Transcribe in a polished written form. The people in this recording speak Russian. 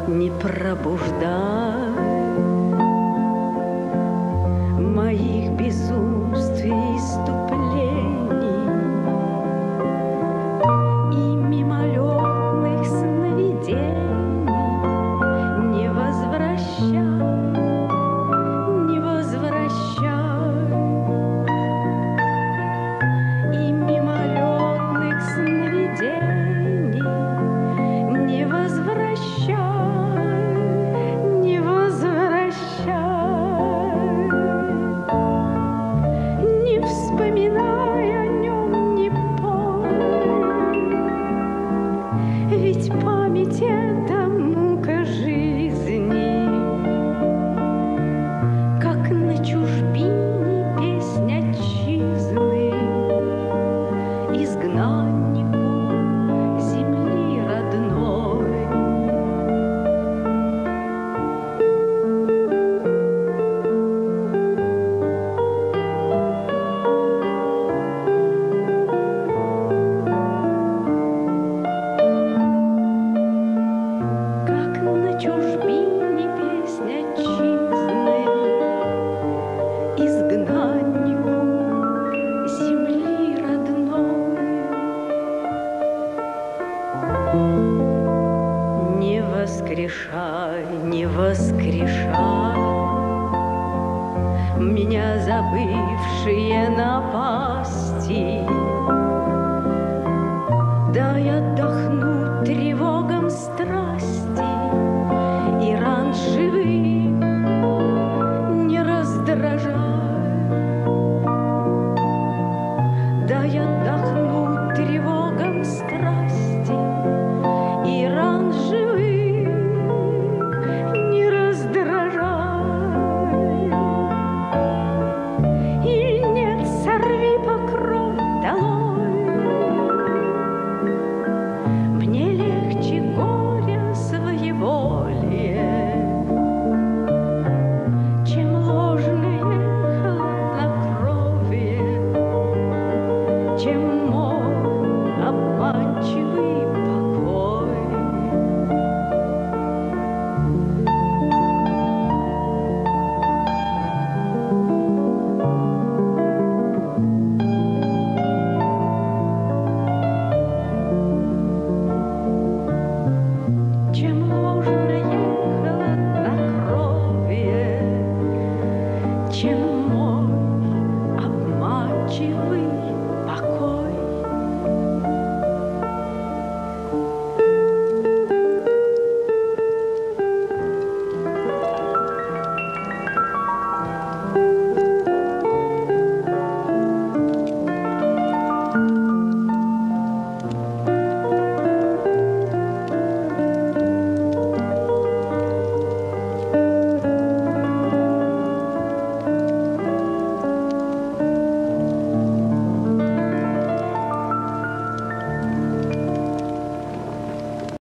не пробуждай моих безумств и иступлений и мимолетных сновидений. Не возвращай, не возвращай и мимолетных сновидений. Не возвращай, не возвращай, не вспоминай о нем, не помни, ведь память — это мука жизни, как на чужбине песнь отчизны, изгнаннику земли родной. Как на чужбине песнь отчизны, изгнаннику земли родной. Не воскрешай, не воскрешай меня, забывшие напасти. Дай отдохнуть тревогам страсти и ран живых не раздражай. Дай отдохнуть тревогам страсти и ран живых не раздражай. И нет, сорви покров долой. Мне легче горя своеволие, чем ложное хладнокровие, чем мой обманчивый покой. Чем ложное хладнокровие, чем